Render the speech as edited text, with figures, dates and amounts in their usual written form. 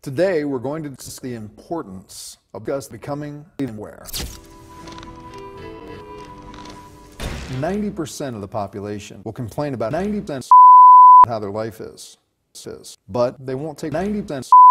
Today, we're going to discuss the importance of becoming VMware. 90% of the population will complain about 90% how their life is, but they won't take 90%